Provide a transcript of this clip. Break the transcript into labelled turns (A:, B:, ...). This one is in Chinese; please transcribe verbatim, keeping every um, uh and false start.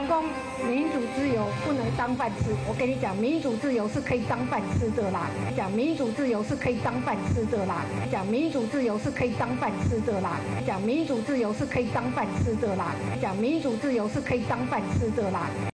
A: 讲民主自由不能当饭吃，我跟你讲，民主自由是可以当饭吃的啦。讲民主自由是可以当饭吃的啦。讲民主自由是可以当饭吃的啦。讲民主自由是可以当饭吃的啦。讲民主自由是可以当饭吃的啦。